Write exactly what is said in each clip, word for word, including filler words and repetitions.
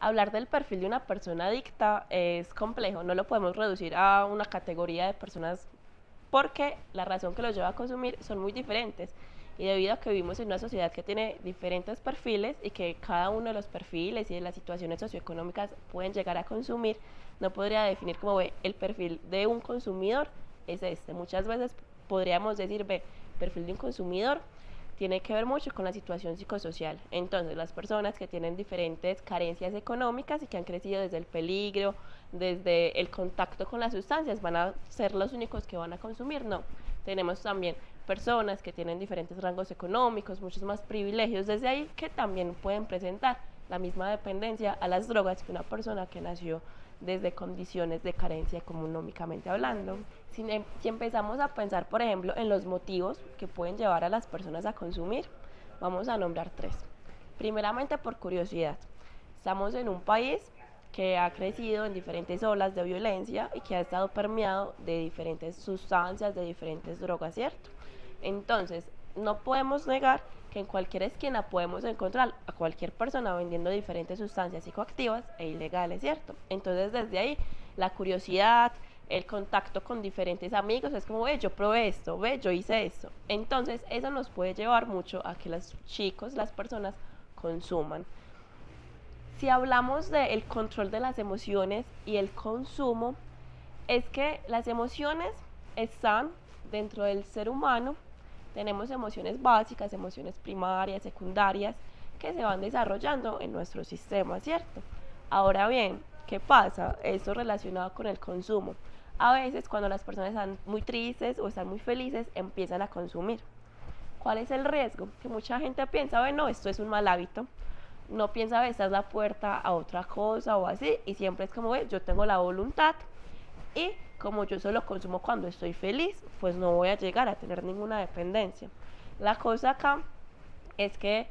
Hablar del perfil de una persona adicta es complejo, no lo podemos reducir a una categoría de personas porque la razón que los lleva a consumir son muy diferentes y debido a que vivimos en una sociedad que tiene diferentes perfiles y que cada uno de los perfiles y de las situaciones socioeconómicas pueden llegar a consumir, no podría definir como ve, el perfil de un consumidor es este. Muchas veces podríamos decir, ve, perfil de un consumidor tiene que ver mucho con la situación psicosocial. Entonces, las personas que tienen diferentes carencias económicas y que han crecido desde el peligro, desde el contacto con las sustancias, van a ser los únicos que van a consumir. No, tenemos también personas que tienen diferentes rangos económicos, muchos más privilegios, desde ahí que también pueden presentar la misma dependencia a las drogas que una persona que nació desde condiciones de carencia económicamente hablando. Si, si empezamos a pensar, por ejemplo, en los motivos que pueden llevar a las personas a consumir, vamos a nombrar tres. Primeramente, por curiosidad. Estamos en un país que ha crecido en diferentes olas de violencia y que ha estado permeado de diferentes sustancias, de diferentes drogas, ¿cierto? Entonces, no podemos negar que en cualquier esquina podemos encontrar a cualquier persona vendiendo diferentes sustancias psicoactivas e ilegales, ¿cierto? Entonces, desde ahí, la curiosidad, el contacto con diferentes amigos, es como, ve, yo probé esto, ve, yo hice esto. Entonces, eso nos puede llevar mucho a que los chicos, las personas, consuman. Si hablamos del control de las emociones y el consumo, es que las emociones están dentro del ser humano. Tenemos emociones básicas, emociones primarias, secundarias, que se van desarrollando en nuestro sistema, ¿cierto? Ahora bien, ¿qué pasa? Esto relacionado con el consumo. A veces cuando las personas están muy tristes o están muy felices, empiezan a consumir. ¿Cuál es el riesgo? Que mucha gente piensa, bueno, esto es un mal hábito. No piensa, esta es la puerta a otra cosa o así, y siempre es como, ve, yo tengo la voluntad y como yo solo consumo cuando estoy feliz, pues no voy a llegar a tener ninguna dependencia. La cosa acá es que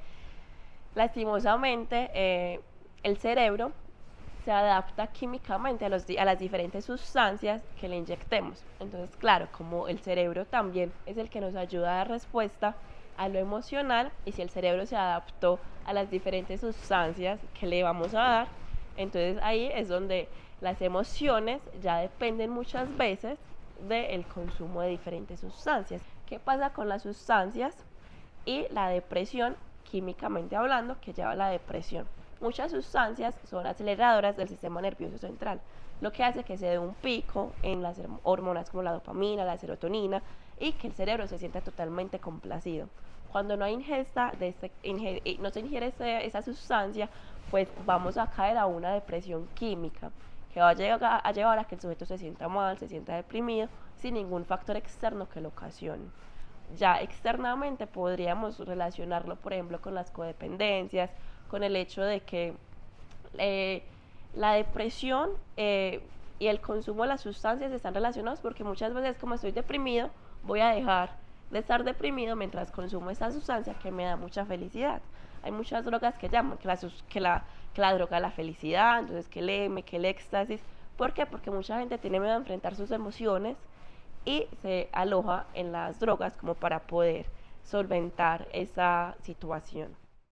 lastimosamente eh, el cerebro se adapta químicamente a, los, a las diferentes sustancias que le inyectemos. Entonces, claro, como el cerebro también es el que nos ayuda a dar respuesta a lo emocional, y si el cerebro se adaptó a las diferentes sustancias que le vamos a dar, entonces ahí es donde las emociones ya dependen muchas veces del consumo de diferentes sustancias. ¿Qué pasa con las sustancias y la depresión, químicamente hablando, que lleva a la depresión? Muchas sustancias son aceleradoras del sistema nervioso central, lo que hace que se dé un pico en las hormonas como la dopamina, la serotonina, y que el cerebro se sienta totalmente complacido. Cuando no hay ingesta de este, inge, no se ingiere ese, esa sustancia, pues vamos a caer a una depresión química que va a llegar a llevar a que el sujeto se sienta mal, se sienta deprimido, sin ningún factor externo que lo ocasione. Ya externamente podríamos relacionarlo, por ejemplo, con las codependencias, con el hecho de que eh, la depresión eh, y el consumo de las sustancias están relacionados, porque muchas veces, como estoy deprimido, voy a dejar de estar deprimido mientras consumo esta sustancia que me da mucha felicidad. Hay muchas drogas que llaman que la, que la, que la droga de la felicidad, entonces que el M, que el éxtasis. ¿Por qué? Porque mucha gente tiene miedo a enfrentar sus emociones y se aloja en las drogas como para poder solventar esa situación.